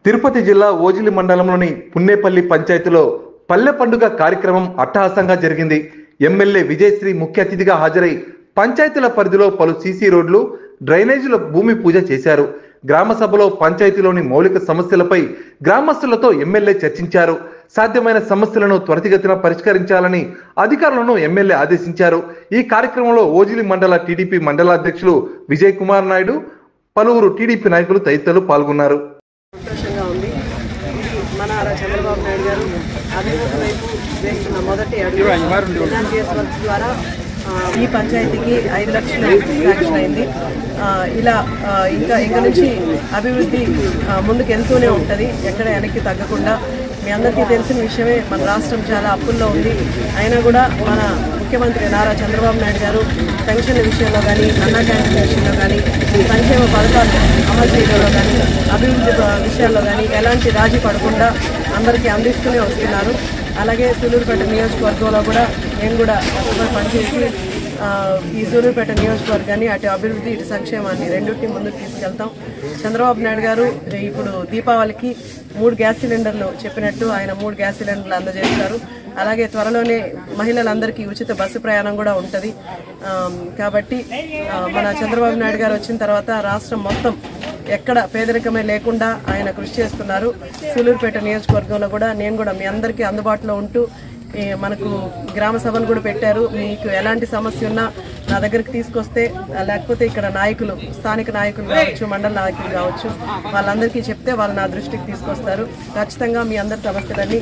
తిరుపతి జిల్లా ఓజిలి మండలంలోని పున్నేపల్లి పంచాయతీలో పల్లె పండుగ కార్యక్రమం అట్టహాసంగా జరిగింది. ఎమ్మెల్యే విజయశ్రీ ముఖ్య అతిథిగా హాజరై పంచాయతీల పరిధిలో పలు సీసీ రోడ్లు, డ్రైనేజీల భూమి పూజ చేశారు. గ్రామ సభలో పంచాయతీలోని మౌలిక సమస్యలపై గ్రామస్తులతో ఎమ్మెల్యే చర్చించారు. సాధ్యమైన సమస్యలను త్వరితగతిన పరిష్కరించాలని అధికారులను ఎమ్మెల్యే ఆదేశించారు. ఈ కార్యక్రమంలో ఓజిలి మండల టీడీపీ మండల అధ్యక్షులు విజయ్ కుమార్ నాయుడు, పలువురు టీడీపీ నాయకులు తదితరులు పాల్గొన్నారు. మన చంద్రబాబు నాయుడు గారు అభివృద్ధి వైపు వేస్తున్న మొదటి అడుగు ఎన్ఆర్జీఎస్ వర్క్స్ ద్వారా ఈ పంచాయతీకి 5 లక్షలు శాంక్షన్ అయింది. ఇలా ఇంకా నుంచి అభివృద్ధి ముందుకు వెళ్తూనే ఉంటుంది, ఎక్కడ వెనక్కి తగ్గకుండా. మీ అందరికీ తెలిసిన విషయమే, మన రాష్ట్రం చాలా అప్పుల్లో ఉంది. అయినా కూడా మన ముఖ్యమంత్రి నారా చంద్రబాబు నాయుడు గారు పెన్షన్ల విషయంలో కానీ, అన్నా క్యాంటీన్ విషయంలో కానీ, సంక్షేమ పథకాలు అమలు చేయడంలో కానీ, అభివృద్ధి విషయాల్లో కానీ ఎలాంటి రాజీ పడకుండా అందరికీ అందిస్తూనే వస్తున్నారు. అలాగే సూలూరుపేట నియోజకవర్గంలో కూడా నేను కూడా పనిచేసి ఈ సూలూరుపేట నియోజకవర్గాన్ని అటు అభివృద్ధి, ఇటు సంక్షేమాన్ని రెండింటిని ముందుకు తీసుకెళ్తాం. చంద్రబాబు నాయుడు గారు ఇప్పుడు దీపావళికి 3 గ్యాస్ సిలిండర్లు చెప్పినట్టు ఆయన 3 గ్యాస్ సిలిండర్లు అందజేస్తారు. అలాగే త్వరలోనే మహిళలందరికీ ఉచిత బస్సు ప్రయాణం కూడా ఉంటుంది. కాబట్టి మన చంద్రబాబు నాయుడు గారు వచ్చిన తర్వాత రాష్ట్రం మొత్తం ఎక్కడ పేదరికమే లేకుండా ఆయన కృషి చేస్తున్నారు. సూలూరుపేట నియోజకవర్గంలో కూడా నేను కూడా మీ అందరికీ అందుబాటులో ఉంటూ మనకు గ్రామ సభను కూడా పెట్టారు. మీకు ఎలాంటి సమస్య ఉన్నా నా దగ్గరికి తీసుకొస్తే, లేకపోతే ఇక్కడ నాయకులు, స్థానిక నాయకులు కావచ్చు, మండల నాయకులు కావచ్చు, వాళ్ళందరికీ చెప్తే వాళ్ళు నా దృష్టికి తీసుకొస్తారు. ఖచ్చితంగా మీ అందరి సమస్యలన్నీ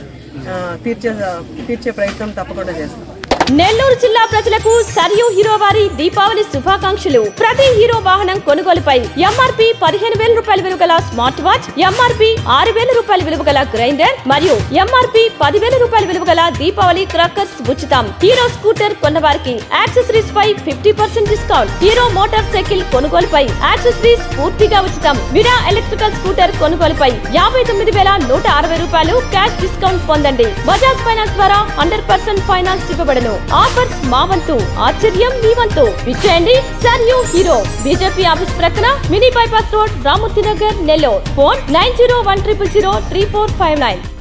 తీర్చే ప్రయత్నం తప్పకుండా చేస్తాం. నెల్లూరు జిల్లా ప్రజలకు సరియు హీరో వారి దీపావళి శుభాకాంక్షలు. ప్రతి హీరో వాహనం కొనుగోలుపై ఎంఆర్పి 15,000 రూపాయల విలువ గల స్మార్ట్ వాచ్, ఎంఆర్పి 6,000 రూపాయల విలువ గల గ్రైండర్ మరియు ఎంఆర్పి 10,000 రూపాయల విలువ గల దీపావళి క్రాకర్స్ ఉచితం. హీరో స్కూటర్ కొన్నవారికి యాక్సెసరీస్ పై 50% డిస్కౌంట్. హీరో మోటార్ సైకిల్ కొనుగోలుపై యాక్సెసరీస్ పూర్తిగా ఉచితం. విరా ఎలక్ట్రికల్ స్కూటర్ కొనుగోలుపై 59,160 రూపాయలు క్యాష్ డిస్కౌంట్ పొందండి. బజాజ్ ఫైనాన్స్ ద్వారా 100% ఫైనాన్స్ ఇవ్వబడను. ఆఫర్స్ మా వంతు, ఆశ్చర్యం మీ వంతు. విచ్చేయండి సరియు హీరో, బీజేపీ ఆఫీస్ ప్రక్కన, mini bypass road, Ramurthy Nagar, Nellore. Phone 9010003459.